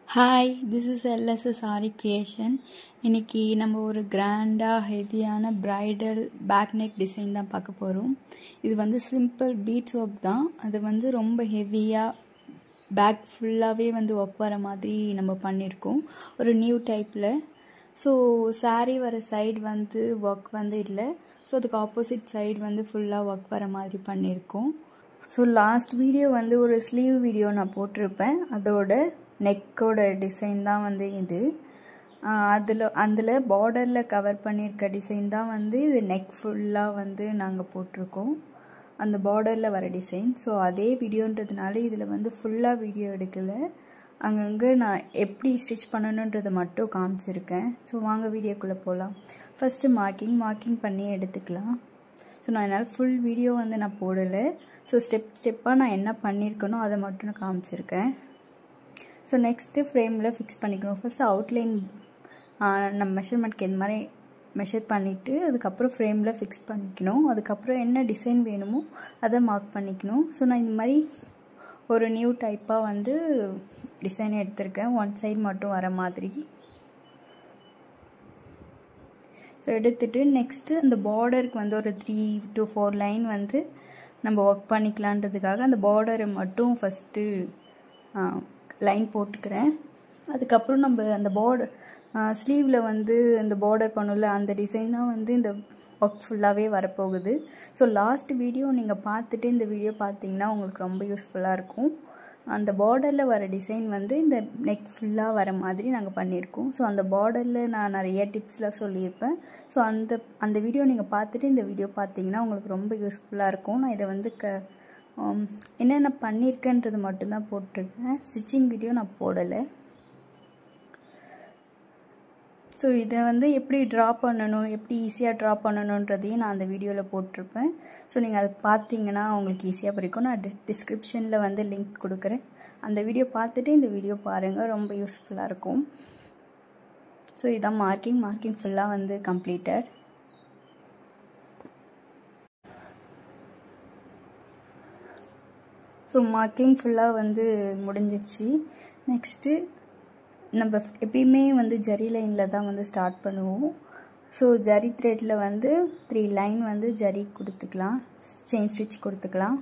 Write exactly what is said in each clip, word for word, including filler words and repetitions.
Hi, this is LSS Aari creation. இன்றைக்கி நம்ம ஒரு கிராண்டாக ஹெவியான ப்ரைடல் பேக் நெக் டிசைன் தான் பார்க்க போகிறோம். இது வந்து சிம்பிள் பீட்ஸ் ஒர்க் தான். அது வந்து ரொம்ப ஹெவியாக பேக் ஃபுல்லாகவே வந்து ஒர்க் வர மாதிரி நம்ம பண்ணியிருக்கோம், ஒரு நியூ டைப்பில். ஸோ சாரீ வர சைடு வந்து ஒர்க் வந்து இல்லை. ஸோ அதுக்கு ஆப்போசிட் சைடு வந்து ஃபுல்லாக ஒர்க் வர மாதிரி பண்ணியிருக்கோம். ஸோ லாஸ்ட் வீடியோ வந்து ஒரு ஸ்லீவ் வீடியோ நான் போட்டிருப்பேன். அதோட நெக்கோட டிசைன் தான் வந்து இது. அதில் அதில் பார்டரில் கவர் பண்ணியிருக்க டிசைன் தான் வந்து இது நெக் ஃபுல்லாக வந்து நாங்கள் போட்டிருக்கோம், அந்த பார்டரில் வர டிசைன். ஸோ அதே வீடியோன்றதுனால இதில் வந்து ஃபுல்லாக வீடியோ எடுக்கலை. அங்கங்கே நான் எப்படி ஸ்டிச் பண்ணணுன்றதை மட்டும் காமிச்சிருக்கேன். ஸோ வாங்க வீடியோக்குள்ளே போகலாம். ஃபஸ்ட்டு மார்க்கிங் மார்க்கிங் பண்ணி எடுத்துக்கலாம். ஸோ நான் என்னால் ஃபுல் வீடியோ வந்து நான் போடலை. ஸோ ஸ்டெப் ஸ்டெப்பாக நான் என்ன பண்ணியிருக்கேனோ அதை மட்டும் நான் காமிச்சிருக்கேன். ஸோ நெக்ஸ்ட்டு ஃப்ரேமில் ஃபிக்ஸ் பண்ணிக்கணும். ஃபஸ்ட்டு அவுட்லைன் நம்ம மெஷர்மெண்ட்க்கு இந்த மாதிரி மெஷர் பண்ணிவிட்டு அதுக்கப்புறம் ஃப்ரேமில் ஃபிக்ஸ் பண்ணிக்கணும். அதுக்கப்புறம் என்ன டிசைன் வேணுமோ அதை மார்க் பண்ணிக்கணும். ஸோ நான் இந்த மாதிரி ஒரு நியூ டைப்பாக வந்து டிசைன் எடுத்திருக்கேன், ஒன் சைடு மட்டும் வர மாதிரி. ஸோ எடுத்துகிட்டு நெக்ஸ்ட்டு அந்த பார்டருக்கு வந்து ஒரு த்ரீ டு ஃபோர் லைன் வந்து நம்ம ஒர்க் பண்ணிக்கலான்றதுக்காக அந்த பார்டரை மட்டும் ஃபஸ்ட்டு லைன் போட்டுக்கிறேன். அதுக்கப்புறம் நம்ம அந்த பார்டர் ஸ்லீவில் வந்து அந்த பார்டர் பண்ணல அந்த டிசைன் தான் வந்து இந்த ஒர்க் ஃபுல்லாகவே வரப்போகுது. ஸோ லாஸ்ட் வீடியோ நீங்கள் பார்த்துட்டு இந்த வீடியோ பார்த்தீங்கன்னா உங்களுக்கு ரொம்ப யூஸ்ஃபுல்லாக இருக்கும். அந்த பார்டரில் வர டிசைன் வந்து இந்த நெக் ஃபுல்லாக வர மாதிரி நாங்கள் பண்ணியிருக்கோம். ஸோ அந்த பார்டரில் நான் நிறைய டிப்ஸ்லாம் சொல்லியிருப்பேன். ஸோ அந்த அந்த வீடியோ நீங்கள் பார்த்துட்டு இந்த வீடியோ பார்த்தீங்கன்னா உங்களுக்கு ரொம்ப யூஸ்ஃபுல்லாக இருக்கும். நான் இதை வந்து க என்னென்ன பண்ணியிருக்கேன்றது மட்டும்தான் போட்டிருக்கேன், ஸ்டிச்சிங் வீடியோ நான் போடலை. ஸோ இதை வந்து எப்படி ட்ரா பண்ணணும், எப்படி ஈஸியாக ட்ரா பண்ணணுன்றதையும் நான் அந்த வீடியோவில் போட்டிருப்பேன். ஸோ நீங்கள் அதை பார்த்தீங்கன்னா உங்களுக்கு ஈஸியாக பிடிக்கும். நான் டி டிஸ்கிரிப்ஷனில் வந்து லிங்க் கொடுக்குறேன். அந்த வீடியோ பார்த்துட்டு இந்த வீடியோ பாருங்கள், ரொம்ப யூஸ்ஃபுல்லாக இருக்கும். ஸோ இதான் மார்க்கிங் மார்க்கிங் ஃபுல்லாக வந்து கம்ப்ளீட்டட். ஸோ மார்க்கிங் ஃபுல்லாக வந்து முடிஞ்சிடுச்சு. நெக்ஸ்ட்டு நம்ம எப்பயுமே வந்து ஜரி லைனில் தான் வந்து ஸ்டார்ட் பண்ணுவோம். ஸோ ஜரி த்ரெட்டில் வந்து த்ரீ லைன் வந்து ஜரி கொடுத்துக்கலாம், செயின் ஸ்டிச் கொடுத்துக்கலாம்.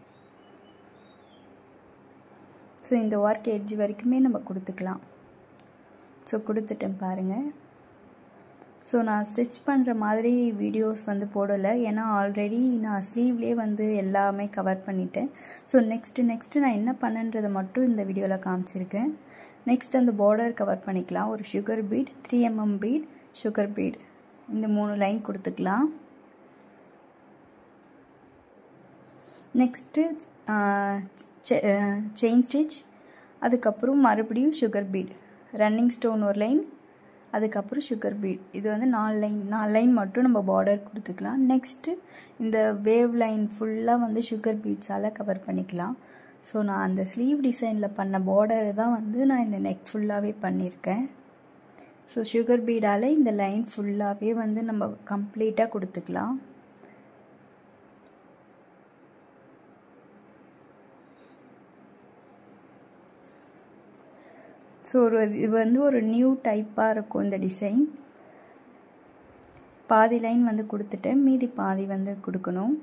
ஸோ இந்த ஒர்க் எட்ஜ் வரைக்குமே நம்ம கொடுத்துக்கலாம். ஸோ கொடுத்துட்டேன் பாருங்கள். ஸோ நான் ஸ்டிச் பண்ணுற மாதிரி வீடியோஸ் வந்து போடலை, ஏன்னா ஆல்ரெடி நான் ஸ்லீவ்லேயே வந்து எல்லாமே கவர் பண்ணிட்டேன். ஸோ நெக்ஸ்ட்டு நெக்ஸ்ட்டு நான் என்ன பண்ணேன்றதை மட்டும் இந்த வீடியோவில் காமிச்சிருக்கேன். நெக்ஸ்ட் அந்த பார்டர் கவர் பண்ணிக்கலாம். ஒரு sugar bead, three mm bead, sugar bead, இந்த மூணு லைன் கொடுத்துக்கலாம். நெக்ஸ்ட்டு செயின் ஸ்டிச், அதுக்கப்புறம் மறுபடியும் சுகர் பீட், ரன்னிங் ஸ்டோன் ஒரு லைன், அதுக்கப்புறம் சுகர் பீட். இது வந்து நாலு லைன் நாலு லைன் மட்டும் நம்ம பார்டர் கொடுத்துக்கலாம். நெக்ஸ்ட்டு இந்த வேவ் லைன் ஃபுல்லாக வந்து சுகர் பீட்ஸால் கவர் பண்ணிக்கலாம். ஸோ நான் அந்த ஸ்லீவ் டிசைனில் பண்ண பார்டரை தான் வந்து நான் இந்த நெக் ஃபுல்லாகவே பண்ணியிருக்கேன். ஸோ சுகர் பீடால் இந்த லைன் ஃபுல்லாகவே வந்து நம்ம கம்ப்ளீட்டாக கொடுத்துக்கலாம். ஸோ ஒரு இது வந்து ஒரு நியூ டைப்பாக இருக்கும் இந்த டிசைன். பாதி லைன் வந்து கொடுத்துட்டேன், மீதி பாதி வந்து கொடுக்கணும்.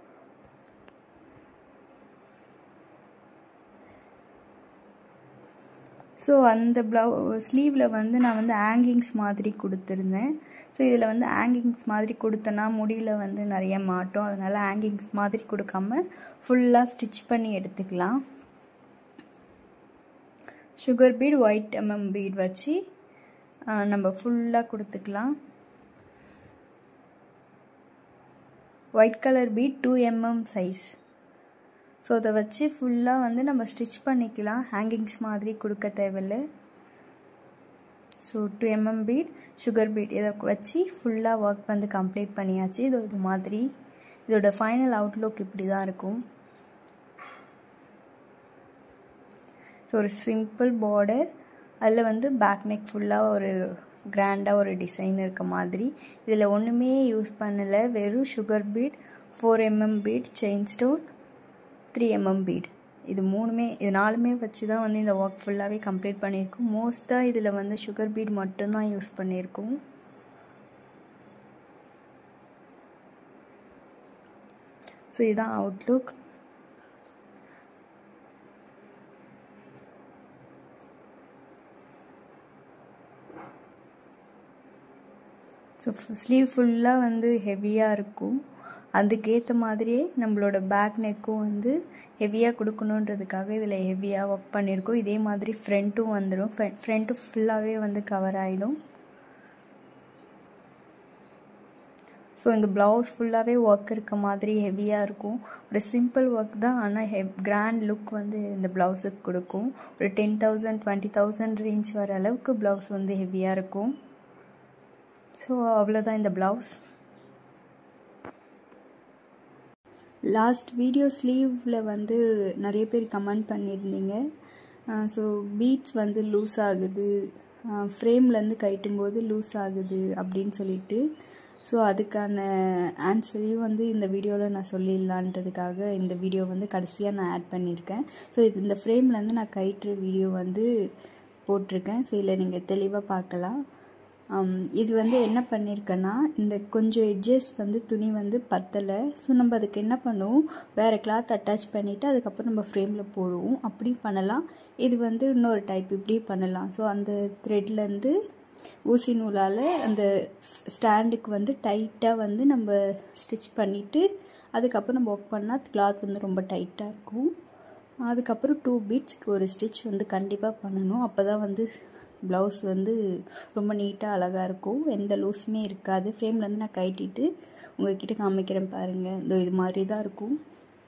ஸோ அந்த ப்ளவு ஸ்லீவில் வந்து நான் வந்து ஹேங்கிங்ஸ் மாதிரி கொடுத்துருந்தேன். ஸோ இதில் வந்து ஹேங்கிங்ஸ் மாதிரி கொடுத்தேன்னா முடியில் வந்து நிறைய மாட்டோம், அதனால் ஹேங்கிங்ஸ் மாதிரி கொடுக்காம ஃபுல்லாக ஸ்டிச் பண்ணி எடுத்துக்கலாம். Sugar bead, white mm bead வச்சு நம்ம ஃபுல்லாக கொடுத்துக்கலாம். White colour bead two mm size. So அதை வச்சு ஃபுல்லாக வந்து நம்ம ஸ்டிச் பண்ணிக்கலாம், ஹேங்கிங்ஸ் மாதிரி கொடுக்க தேவையில்லை. So two mm bead, sugar bead இதை வச்சு ஃபுல்லாக ஒர்க் வந்து கம்ப்ளீட் பண்ணியாச்சு. இது இது மாதிரி இதோட ஃபைனல் அவுட்லுக் இப்படி தான் இருக்கும். ஸோ ஒரு சிம்பிள் பார்டர், அதில் வந்து பேக் நெக் ஃபுல்லாக ஒரு கிராண்டாக ஒரு டிசைன் இருக்க மாதிரி. இதில் ஒன்றுமே யூஸ் பண்ணலை, வெறும் sugar bead, four mm bead, chain stone, three mm bead இது மூணுமே இது நாலுமே வச்சு தான் வந்து இந்த ஒர்க் ஃபுல்லாகவே கம்ப்ளீட் பண்ணியிருக்கோம். மோஸ்ட்டாக இதில் வந்து சுகர் பீட் மட்டும்தான் யூஸ் பண்ணியிருக்கோம். ஸோ இதுதான் அவுட்லுக். ஸோ ஸ்லீவ் ஃபுல்லாக வந்து ஹெவியாக இருக்கும். அதுக்கேற்ற மாதிரியே நம்மளோட பேக் நெக்கும் வந்து ஹெவியாக கொடுக்கணுன்றதுக்காக இதில் ஹெவியாக ஒர்க் பண்ணியிருக்கோம். இதே மாதிரி ஃப்ரண்ட்டும் வந்துடும். ஃப்ரண்ட்டு ஃபுல்லாகவே வந்து கவர் ஆகிடும். ஸோ இந்த ப்ளவுஸ் ஃபுல்லாகவே ஒர்க் இருக்க மாதிரி ஹெவியாக இருக்கும். ஒரு சிம்பிள் ஒர்க் தான், ஆனால் ஹெவ் கிராண்ட் லுக் வந்து இந்த ப்ளவுஸுக்கு கொடுக்கும். ஒரு ten thousand twenty thousand range வர அளவுக்கு ப்ளவுஸ் வந்து ஹெவியாக இருக்கும். ஸோ அவ்வளோதான் இந்த ப்ளவுஸ். லாஸ்ட் வீடியோ ஸ்லீவில் வந்து நிறைய பேர் கமெண்ட் பண்ணியிருந்தீங்க. ஸோ பீட்ஸ் வந்து லூஸ் ஆகுது, ஃப்ரேம்லேருந்து கட்டும்போது லூஸ் ஆகுது அப்படின்னு சொல்லிட்டு. ஸோ அதுக்கான ஆன்சரையும் வந்து இந்த வீடியோவில் நான் சொல்லிடலான்றதுக்காக இந்த வீடியோ வந்து கடைசியாக நான் ஆட் பண்ணியிருக்கேன். ஸோ இது இந்த ஃப்ரேம்லேருந்து நான் கட்டுற வீடியோ வந்து போட்டிருக்கேன். ஸோ இதில் நீங்கள் தெளிவாக பார்க்கலாம். இது வந்து என்ன பண்ணியிருக்கேன்னா, இந்த கொஞ்சம் எட்ஜஸ் வந்து துணி வந்து பத்தலை. ஸோ நம்ம அதுக்கு என்ன பண்ணுவோம், வேறு கிளாத் அட்டாச் பண்ணிவிட்டு அதுக்கப்புறம் நம்ம ஃப்ரேமில் போடுவோம். அப்படி பண்ணலாம். இது வந்து இன்னொரு டைப் இப்படி பண்ணலாம். ஸோ அந்த த்ரெட்லேருந்து ஊசி நூலால் அந்த ஸ்டாண்டுக்கு வந்து டைட்டாக வந்து நம்ம ஸ்டிச் பண்ணிவிட்டு அதுக்கப்புறம் நம்ம ஒர்க் பண்ணால் கிளாத் வந்து ரொம்ப டைட்டாக இருக்கும். அதுக்கப்புறம் டூ பீட்ஸ்க்கு ஒரு ஸ்டிச் வந்து கண்டிப்பாக பண்ணணும். அப்போ தான் வந்து ப்ளவுஸ் வந்து ரொம்ப நீட்டாக அழகாக இருக்கும். எந்த லூஸுமே இருக்காது. ஃப்ரேம்லேருந்து நான் கட்டிட்டு உங்கள்கிட்ட காமிக்கிறேன் பாருங்கள். இதோ இது மாதிரி தான் இருக்கும்.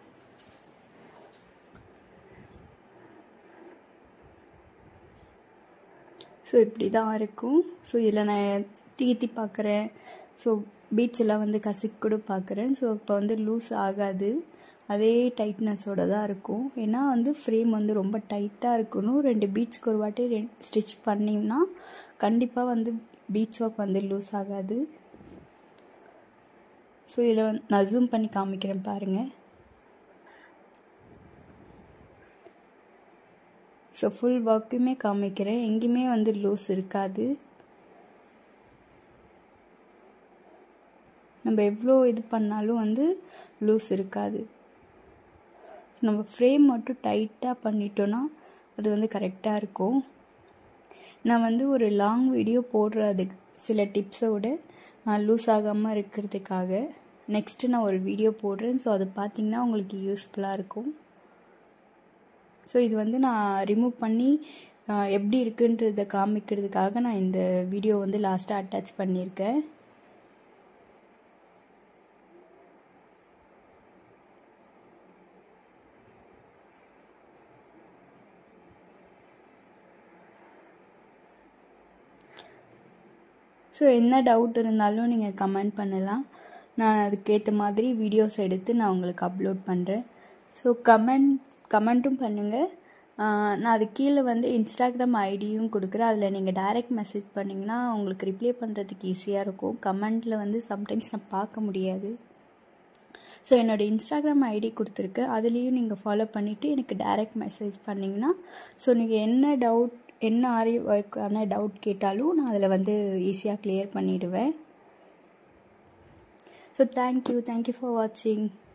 ஸோ இப்படி தான் இருக்கும். ஸோ இதில் நான் தீத்தி பார்க்குறேன். ஸோ பீட்ஸ் எல்லாம் வந்து கசிக்கு கூட பார்க்குறேன். ஸோ இப்போ வந்து லூஸ் ஆகாது, அதே டைட்னஸோடு தான் இருக்கும். ஏன்னா வந்து ஃப்ரேம் வந்து ரொம்ப டைட்டாக இருக்கணும். ரெண்டு பீட்ஸ்க்கு ஒரு வாட்டி ரெண்டு ஸ்டிச் பண்ணிங்கன்னா கண்டிப்பாக வந்து பீட்ஸ் ஒர்க் வந்து லூஸ் ஆகாது. ஸோ இதில் நான் ஜூம் பண்ணி காமிக்கிறேன் பாருங்கள். ஸோ ஃபுல் ஒர்க்குமே காமிக்கிறேன். எங்கேயுமே வந்து லூஸ் இருக்காது. நம்ம எவ்வளோ இது பண்ணாலும் வந்து லூஸ் இருக்காது. நம்ம ஃப்ரேம் மட்டும் டைட்டாக பண்ணிட்டோன்னா அது வந்து கரெக்டாக இருக்கும். நான் வந்து ஒரு லாங் வீடியோ போடுறது சில டிப்ஸோடு லூஸ் ஆகாமல் இருக்கிறதுக்காக நெக்ஸ்ட்டு நான் ஒரு வீடியோ போடுறேன். ஸோ அது பார்த்திங்கன்னா உங்களுக்கு யூஸ்ஃபுல்லாக இருக்கும். ஸோ இது வந்து நான் ரிமூவ் பண்ணி எப்படி இருக்குன்றதை காமிக்கிறதுக்காக நான் இந்த வீடியோ வந்து லாஸ்ட்டாக அட்டாச் பண்ணியிருக்கேன். ஸோ என்ன டவுட் இருந்தாலும் நீங்கள் கமெண்ட் பண்ணலாம். நான் அதுக்கேற்ற மாதிரி வீடியோஸ் எடுத்து நான் உங்களுக்கு அப்லோட் பண்ணுறேன். ஸோ கமெண்ட் கமெண்ட்டும் பண்ணுங்கள். நான் அது கீழே வந்து இன்ஸ்டாகிராம் ஐடியும் கொடுக்குறேன். அதில் நீங்கள் டைரெக்ட் மெசேஜ் பண்ணிங்கன்னா உங்களுக்கு ரிப்ளை பண்ணுறதுக்கு ஈஸியாக இருக்கும். கமெண்ட்டில் வந்து சம்டைம்ஸ் நான் பார்க்க முடியாது. ஸோ என்னோடய இன்ஸ்டாகிராம் ஐடி கொடுத்துருக்கேன். அதுலேயும் நீங்கள் ஃபாலோ பண்ணிவிட்டு எனக்கு டைரெக்ட் மெசேஜ் பண்ணிங்கன்னா ஸோ நீங்கள் என்ன டவுட் என்ன ஆரி ஒர்க்கான டவுட் கேட்டாலும் நான் அதில் வந்து ஈஸியாக கிளியர் பண்ணிவிடுவேன். ஸோ தேங்க்யூ தேங்க்யூ ஃபார் வாட்சிங்.